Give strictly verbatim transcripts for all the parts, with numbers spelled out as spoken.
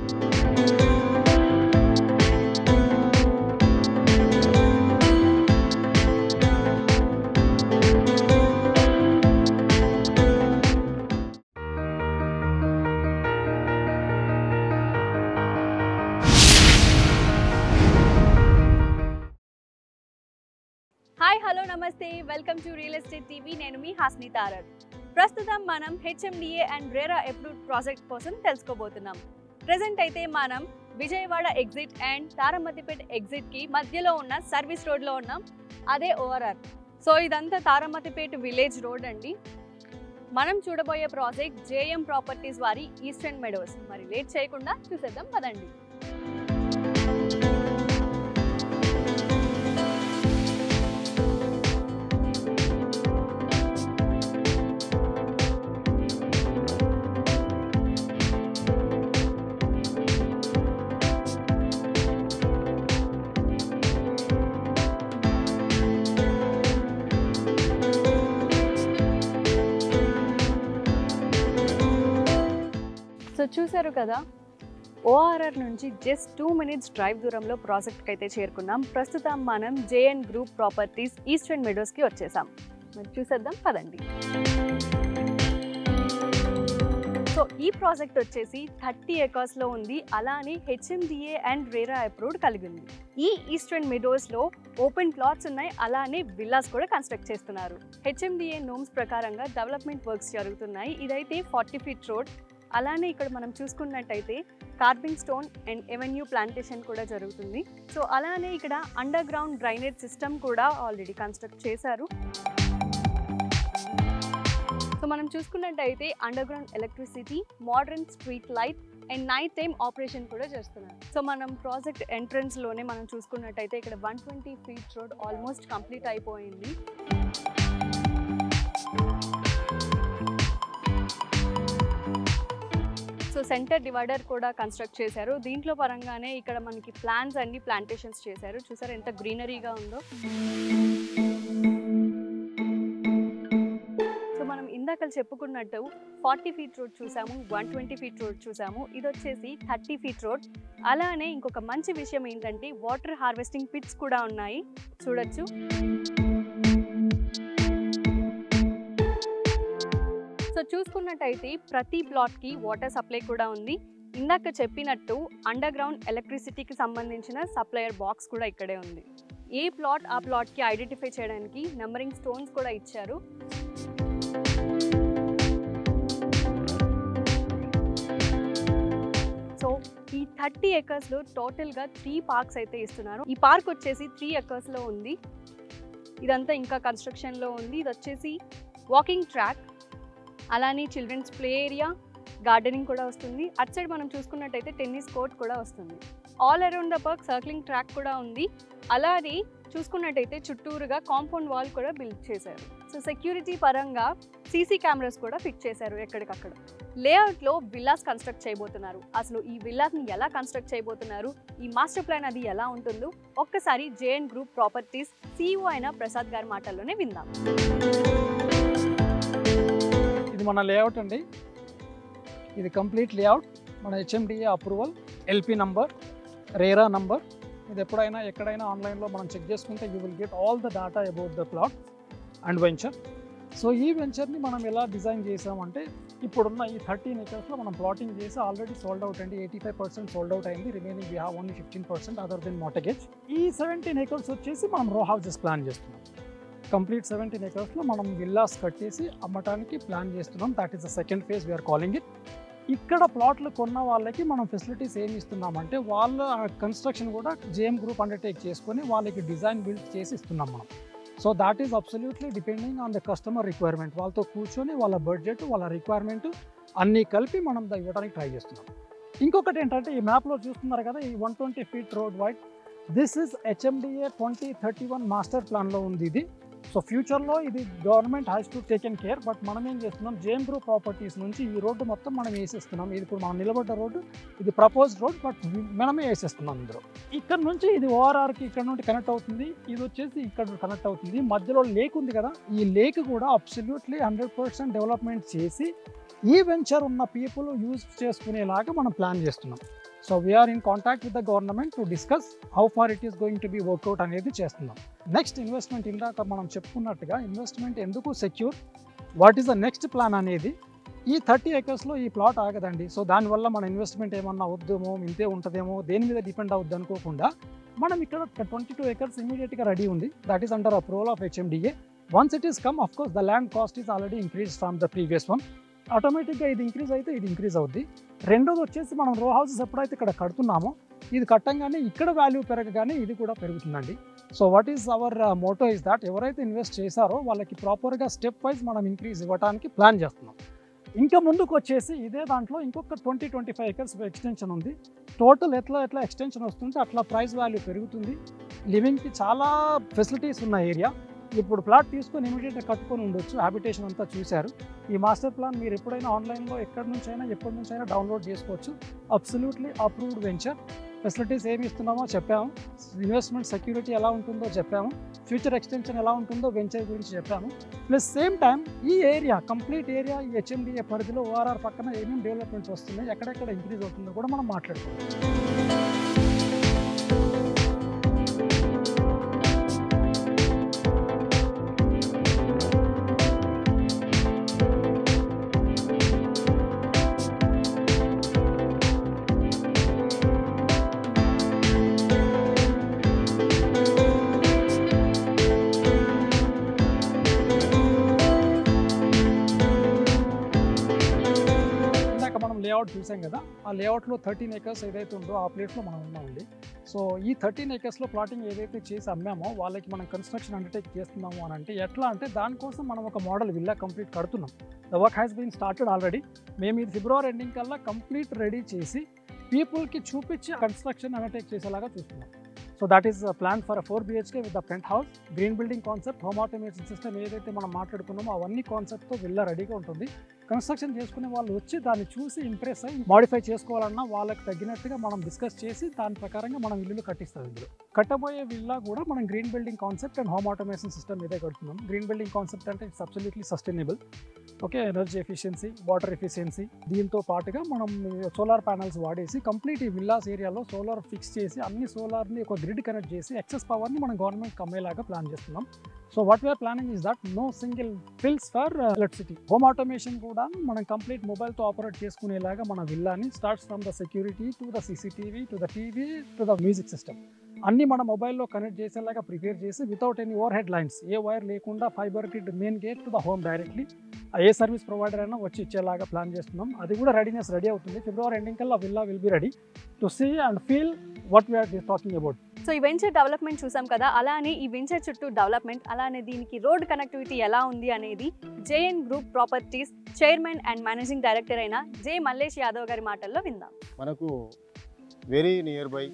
Hi hello నమస్తే welcome to real estate TV నేను మీ హాస్ని తారర్. ప్రస్తుతం మనం HMDA and RERA approved project కోసం తెలుసుకోబోతున్నాం. ప్రెజెంట్ అయితే మనం విజయవాడ ఎగ్జిట్ అండ్ తారమతిపేట ఎగ్జిట్కి మధ్యలో ఉన్న సర్వీస్ రోడ్లో ఉన్నాం, అదే ఓఆర్ఆర్. సో ఇదంతా తారమతిపేట విలేజ్ రోడ్ అండి. మనం చూడబోయే ప్రాజెక్ట్ జేఎం ప్రాపర్టీస్ వారి ఈస్టర్న్ మెడోస్. మరి లేట్ చేయకుండా చూసేద్దాం పదండి. సో చూసారు కదా, ఓఆర్ఆర్ నుంచి జస్ట్ టూ మినిట్స్ డ్రైవ్ దూరంలో ప్రాజెక్ట్కి అయితే చేరుకున్నాం. ప్రస్తుతం మనం జేఎన్ గ్రూప్ ప్రాపర్టీస్ ఈస్టర్న్ మెడోస్కి వచ్చేసాం. మరి చూసేద్దాం పదండి. సో ఈ ప్రాజెక్ట్ వచ్చేసి థర్టీ ఎకర్స్లో ఉంది, అలానే హెచ్ఎండిఏ అండ్ రేరా అప్రూవ్డ్ కలిగి ఉంది. ఈ ఈస్టర్న్ మెడోస్లో ఓపెన్ ప్లాట్స్ ఉన్నాయి, అలానే విల్లాస్ కూడా కన్స్ట్రక్ట్ చేస్తున్నారు. హెచ్ఎండిఏ నోమ్స్ ప్రకారంగా డెవలప్మెంట్ వర్క్స్ జరుగుతున్నాయి. ఇదైతే ఫార్టీ ఫీట్ రోడ్. అలానే ఇక్కడ మనం చూసుకున్నట్టయితే kerbing stone and avenue plantation కూడా జరుగుతుంది. సో అలానే ఇక్కడ అండర్ గ్రౌండ్ డ్రైనేజ్ సిస్టమ్ కూడా ఆల్రెడీ కన్స్ట్రక్ట్ చేశారు. సో మనం చూసుకున్నట్టయితే underground electricity, modern street light and night time operation కూడా చేస్తున్నారు. సో మనం ప్రాజెక్ట్ ఎంట్రన్స్లోనే మనం చూసుకున్నట్టయితే ఇక్కడ one twenty feet road almost complete అయిపోయింది. సో సెంటర్ డివైడర్ కూడా కన్స్ట్రక్ట్ చేశారు. దీంట్లో పరంగానే ఇక్కడ మనకి ప్లాంట్స్ అన్ని ప్లాంటేషన్స్ చేశారు. చూసారు ఎంత గ్రీనరీగా ఉందో. సో మనం ఇందాక చెప్పుకున్నట్టు ఫార్టీ ఫీట్ రోడ్ చూసాము, వన్ ట్వంటీ ఫీట్ రోడ్ చూసాము. ఇది వచ్చేసి థర్టీ ఫీట్ రోడ్. అలానే ఇంకొక మంచి విషయం ఏంటంటే వాటర్ హార్వెస్టింగ్ పిట్స్ కూడా ఉన్నాయి, చూడొచ్చు. సో చూసుకున్నట్టయితే ప్రతి ప్లాట్కి వాటర్ సప్లై కూడా ఉంది. ఇందాక చెప్పినట్టు అండర్ గ్రౌండ్ ఎలక్ట్రిసిటీకి సంబంధించిన సప్లయర్ బాక్స్ కూడా ఇక్కడే ఉంది. ఏ ప్లాట్ ఆ ప్లాట్కి ఐడెంటిఫై చేయడానికి నెంబరింగ్ స్టోన్స్ కూడా ఇచ్చారు. సో ఈ థర్టీ ఎకర్స్లో టోటల్గా త్రీ పార్క్స్ అయితే ఇస్తున్నారు. ఈ పార్క్ వచ్చేసి త్రీ ఎకర్స్లో ఉంది. ఇదంతా ఇంకా కన్స్ట్రక్షన్లో ఉంది. ఇది వచ్చేసి వాకింగ్ ట్రాక్, అలానే చిల్డ్రన్స్ ప్లే ఏరియా, గార్డెనింగ్ కూడా వస్తుంది. అటు సైడ్ మనం చూసుకున్నట్టయితే టెన్నిస్ కోర్ట్ కూడా వస్తుంది. All around the park circling track కూడా ఉంది. అలానే చూసుకున్నట్టయితే చుట్టూరుగా కాంపౌండ్ వాల్ కూడా బిల్డ్ చేశారు. సో సెక్యూరిటీ పరంగా సీసీ కెమెరాస్ కూడా ఫిట్ చేశారు ఎక్కడికక్కడ. లేఅవుట్లో విల్లాస్ కన్స్ట్రక్ట్ చేయబోతున్నారు. అసలు ఈ విల్లాస్ని ఎలా కన్స్ట్రక్ట్ చేయబోతున్నారు, ఈ మాస్టర్ ప్లాన్ అది ఎలా ఉంటుందో ఒక్కసారి జేఎన్ గ్రూప్ ప్రాపర్టీస్ సీఈఓ అయిన ప్రసాద్ గారి మాటల్లోనే విందాం. ఇది మన లేఅవుట్ అండి. ఇది కంప్లీట్ లేఅవుట్. మన HMDA approval, LP number, RERA number. ఇది ఎప్పుడైనా ఎక్కడైనా ఆన్లైన్లో మనం చెక్ చేసుకుంటే you will get all the data about the plot and venture. So ఈ వెంచర్ని మనం ఎలా డిజైన్ చేసామంటే ఇప్పుడున్న ఈ థర్టీన్ ఎకర్స్లో మనం ప్లాటింగ్ చేసి ఆల్రెడీ సోల్డ్ అవుట్ అండి. Eighty five percent sold out అయింది. Remaining we have only fifteen percent other than mortgage. ఈ సెవెంటీన్ ఎకర్స్ వచ్చేసి మనం రో హౌసెస్ ప్లాన్ చేస్తున్నాం. కంప్లీట్ సెవెంటీన్ ఎకర్స్లో మనం విల్లాస్ కట్టేసి అమ్మటానికి ప్లాన్ చేస్తున్నాం. That is the second phase we're calling it. ఇక్కడ ప్లాట్లు కొన్న వాళ్ళకి మనం ఫెసిలిటీస్ ఏమి ఇస్తున్నామంటే వాళ్ళ కన్స్ట్రక్షన్ కూడా జేఎం గ్రూప్ అండర్టేక్ చేసుకొని వాళ్ళకి డిజైన్ బిల్డ్ చేసి ఇస్తున్నాం మనం. So that is absolutely depending on the customer requirement. వాళ్ళతో కూర్చొని వాళ్ళ బడ్జెట్, వాళ్ళ రిక్వైర్మెంట్ అన్నీ కలిపి మనం ఇవ్వడానికి ట్రై చేస్తున్నాం. ఇంకొకటి ఏంటంటే ఈ మ్యాప్లో చూస్తున్నారు కదా, ఈ one twenty feet road wide, this is HMDA twenty thirty one master ప్లాన్లో ఉంది ఇది. సో ఫ్యూచర్లో ఇది government has to taken care. But మనం ఏం చేస్తున్నాం, జేఎం గ్రూప్ ప్రాపర్టీస్ నుంచి ఈ రోడ్డు మొత్తం మనం వేసేస్తున్నాం. ఇది ఇప్పుడు మనం నిలబడ్డ రోడ్డు, ఇది ప్రపోజ్డ్ రోడ్, బట్ మనమే వేసేస్తున్నాం ఇందులో. ఇక్కడ నుంచి ఇది ఓఆర్ఆర్కి ఇక్కడ నుండి కనెక్ట్ అవుతుంది. ఇది వచ్చేసి ఇక్కడ కనెక్ట్ అవుతుంది. మధ్యలో లేక్ ఉంది కదా, ఈ లేక్ కూడా అబ్సల్యూట్లీ హండ్రెడ్ పర్సెంట్ డెవలప్మెంట్ చేసి ఈ వెంచర్ ఉన్న పీపుల్ యూజ్ చేసుకునేలాగా మనం ప్లాన్ చేస్తున్నాం. So we're in contact with the government to discuss how far it is going to be work out అనేది చేస్తున్నాం. నెక్స్ట్ ఇన్వెస్ట్మెంట్ ఇందాక మనం చెప్పుకున్నట్టుగా ఇన్వెస్ట్మెంట్ ఎందుకు secure, what is the next plan అనేది. ఈ థర్టీ ఎకర్స్లో ఈ ప్లాట్ ఆగదండి. సో దానివల్ల మన ఇన్వెస్ట్మెంట్ ఏమన్నా అవుద్దేమో, ఇంతే ఉంటుందేమో, దేని మీద డిపెండ్ అవుద్ది అనుకోకుండా మనం ఇక్కడ ట్వంటీ టూ ఎకర్స్ ఇమీడియట్గా రెడీ ఉంది. That is under approval of HMDA. Once it is come, of course the land cost is already increase from the previous one. ఆటోమేటిక్గా ఇది ఇంక్రీజ్ అయితే ఇది ఇంక్రీజ్ అవుద్ది. రెండోది వచ్చేసి మనం రో హౌసెస్ ఎప్పుడైతే ఇక్కడ కడుతున్నామో ఇది కట్టంగానే ఇక్కడ వాల్యూ పెరగగానే ఇది కూడా పెరుగుతుందండి. So what is our motto is that ఎవరైతే ఇన్వెస్ట్ చేశారో వాళ్ళకి ప్రాపర్గా స్టెప్ వైజ్ మనం ఇంక్రీజ్ ఇవ్వడానికి ప్లాన్ చేస్తున్నాం. ఇంకా ముందుకు వచ్చేసి ఇదే దాంట్లో ఇంకొక twenty twenty five acres extension ఉంది. టోటల్ ఎట్లా ఎట్లా ఎక్స్టెన్షన్ వస్తుంటే అట్లా ప్రైస్ వాల్యూ పెరుగుతుంది. లివింగ్కి చాలా ఫెసిలిటీస్ ఉన్న ఏరియా. ఇప్పుడు ప్లాట్ తీసుకొని ఇమీడియట్గా కట్టుకొని ఉండొచ్చు. హ్యాబిటేషన్ అంతా చూశారు. ఈ మాస్టర్ ప్లాన్ మీరు ఎప్పుడైనా ఆన్లైన్లో ఎక్కడి నుంచి అయినా ఎప్పటి నుంచి అయినా డౌన్లోడ్ చేసుకోవచ్చు. Absolutely approved venture. ఫెసిలిటీస్ ఏమి ఇస్తున్నామో చెప్పాము, ఇన్వెస్ట్మెంట్ సెక్యూరిటీ ఎలా ఉంటుందో చెప్పాము, ఫ్యూచర్ ఎక్స్టెన్షన్ ఎలా ఉంటుందో వెంచర్ గురించి చెప్పాము. ప్లస్ సేమ్ టైం ఈ ఏరియా కంప్లీట్ ఏరియా ఈ హెచ్ఎండిఏ పరిధిలో ఓఆర్ఆర్ పక్కన ఏమేమి డెవలప్మెంట్స్ వస్తున్నాయి, ఎక్కడెక్కడ ఇంక్రీజ్ అవుతుందో కూడా మనం మాట్లాడుకుంటాం. లేఅవుట్ చూసాం కదా, ఆ లేఅవుట్లో థర్టీన్ ఏకర్స్ ఏదైతే ఉందో ఆ ప్లేస్లో మనం ఉన్నామండి. సో ఈ థర్టీన్ ఏకర్స్లో ప్లాటింగ్ ఏదైతే చేసి అమ్మామో వాళ్ళకి మనం కన్స్ట్రక్షన్ అండర్టేక్ చేస్తున్నాము అని అంటే ఎట్లా అంటే దానికోసం మనం ఒక మోడల్ విల్లా కంప్లీట్ కడుతున్నాం. The work has been started already. మేము ఇది ఫిబ్రవరి ఎండింగ్ కల్లా కంప్లీట్ రెడీ చేసి పీపుల్కి చూపించి కన్స్ట్రక్షన్ అండర్టేక్ చేసేలాగా చూస్తున్నాం. So that is plan for four BHK with the front house, green building concept, home automation system ఏదైతే మనం మాట్లాడుకున్నామో అవన్నీ కాన్సెప్ట్తో విల్లా రెడీగా ఉంటుంది. కన్స్ట్రక్షన్ చేసుకునే వాళ్ళు వచ్చి దాన్ని చూసి ఇంప్రెస్ అయ్యి మాడిఫై చేసుకోవాలన్నా వాళ్ళకి తగ్గినట్టుగా మనం డిస్కస్ చేసి దాని ప్రకారంగా మనం ఇల్లులు కట్టిస్తాం. ఇందులో కట్టబోయే విల్లా కూడా మనం green building concept and home automation system ఇదే కడుతున్నాం. గ్రీన్ బిల్డింగ్ కాన్సెప్ట్ అంటే it's absolutely sustainable. Okay, energy efficiency, water efficiency, దీంతో పాటుగా మనం సోలార్ ప్యానల్స్ వాడేసి కంప్లీట్ ఈ విల్లాస్ ఏరియాలో సోలార్ ఫిక్స్ చేసి అన్ని సోలార్ని ఒక గ్రిడ్ కనెక్ట్ చేసి ఎక్సెస్ పవర్ని మనం గవర్నమెంట్కి అమ్మేలాగా ప్లాన్ చేస్తున్నాం. So what we're planning is that no single bills for electricity. Home automation కూడా మనం కంప్లీట్ మొబైల్తో ఆపరేట్ చేసుకునేలాగా మన విల్లాని starts from the security to the CCTV to the TV to the music system అన్నీ మన మొబైల్లో కనెక్ట్ చేసేలాగా ప్రిపేర్ చేసి without any overhead lines, ఏ వైర్ లేకుండా fibre grid main gate to the home directly ఏ సర్వీస్ ప్రొవైడర్ అయినా వచ్చి ఇచ్చేలాగా ప్లాన్ చేస్తున్నాం. అది కూడా రెడీనెస్ రెడీ అవుతుంది. ఫిబ్రవరి ఎండింగ్ కల్లా villa will be ready to see and feel what we're talking about. So ఈ వెంచర్ డెవలప్మెంట్ చూసాం కదా, అలానే ఈ వెంచర్ చుట్టూ డెవలప్మెంట్, అలానే దీనికి రోడ్ కనెక్టివిటీ ఎలా ఉంది అనేది JN group properties chairman and managing director అయిన జే మల్లేష్ యాదవ్ గారి మాటల్లో విందాం. మనకు very near by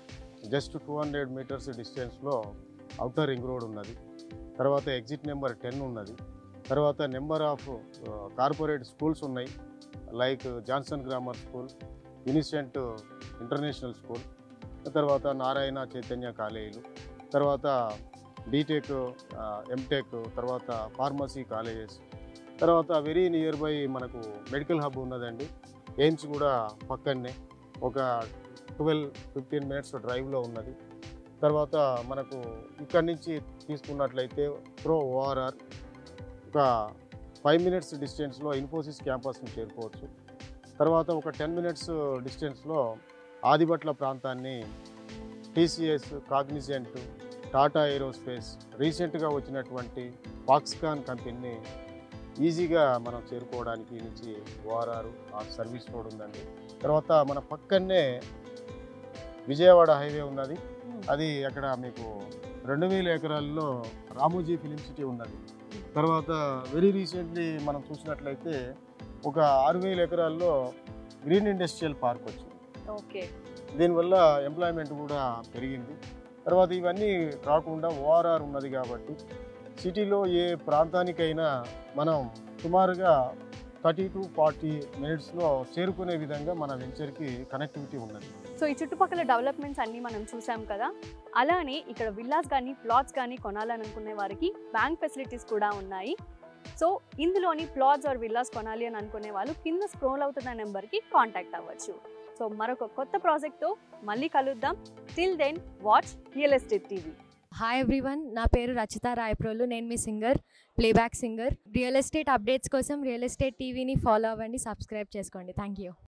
just two hundred metres డిస్టెన్స్లో అవుటర్ రింగ్ రోడ్ ఉన్నది. తర్వాత ఎగ్జిట్ నెంబర్ టెన్ ఉన్నది. తర్వాత నెంబర్ ఆఫ్ కార్పొరేట్ స్కూల్స్ ఉన్నాయి, like Johnson grammar school, Unicent international school, తర్వాత నారాయణ చైతన్య కాలేజీలు, తర్వాత బీటెక్, ఎంటెక్, తర్వాత ఫార్మసీ కాలేజెస్, తర్వాత వెరీ నియర్ బై మనకు మెడికల్ హబ్ ఉన్నదండి. ఎయిమ్స్ కూడా పక్కనే ఒక ట్వెల్వ్ ఫిఫ్టీన్ మినిట్స్ డ్రైవ్లో ఉన్నది. తర్వాత మనకు ఇక్కడి నుంచి తీసుకున్నట్లయితే ప్రో ఓఆర్ఆర్ ఒక ఫైవ్ మినిట్స్ డిస్టెన్స్లో ఇన్ఫోసిస్ క్యాంపస్ని చేరుకోవచ్చు. తర్వాత ఒక టెన్ మినిట్స్ డిస్టెన్స్లో ఆదిబట్ల ప్రాంతాన్ని టీసీఎస్, కాగ్నిజెంట్, టాటా ఏరోస్పేస్, రీసెంట్గా వచ్చినటువంటి ఫాక్స్కాన్ కంపెనీని ఈజీగా మనం చేరుకోవడానికి నుంచి ఓఆర్ఆర్ ఆ సర్వీస్ రోడ్ ఉందండి. తర్వాత మన పక్కనే విజయవాడ హైవే ఉన్నది. అది అక్కడ మీకు రెండు వేల ఎకరాల్లో రామోజీ ఫిలిం సిటీ ఉన్నది. తర్వాత వెరీ రీసెంట్లీ మనం చూసినట్లయితే ఒక ఆరు వేల ఎకరాల్లో గ్రీన్ ఇండస్ట్రియల్ పార్క్ వచ్చింది. ఓకే, దీనివల్ల ఎంప్లాయ్మెంట్ కూడా పెరిగింది. తర్వాత ఇవన్నీ కాకుండా ఓఆర్ఆర్ ఉన్నది కాబట్టి సిటీలో ఏ ప్రాంతానికైనా మనం సుమారుగా థర్టీ టు ఫార్టీ మినిట్స్లో చేరుకునే విధంగా మన వెంచర్కి కనెక్టివిటీ ఉన్నది. సో ఈ చుట్టుపక్కల డెవలప్మెంట్స్ అన్నీ మనం చూసాం కదా, అలానే ఇక్కడ విల్లాస్ కానీ ప్లాట్స్ కానీ కొనాలని అనుకునే వారికి బ్యాంక్ ఫెసిలిటీస్ కూడా ఉన్నాయి. సో ఇందులోని ప్లాట్స్ ఆర్ విల్లాస్ కొనాలి అని అనుకునే వాళ్ళు కింద స్క్రోల్ అవుతున్న నెంబర్కి కాంటాక్ట్ అవ్వచ్చు. సో మరొక కొత్త ప్రాజెక్ట్తో మళ్ళీ కలుద్దాం. Till then watch real estate TV. Hi everyone, నా పేరు రచిత రాయప్రోలు. నేను మీ singer, playback singer. Real estate updates కోసం రియల్ ఎస్టేట్ టీవీని ఫాలో అవ్వండి, సబ్స్క్రైబ్ చేసుకోండి. Thank you.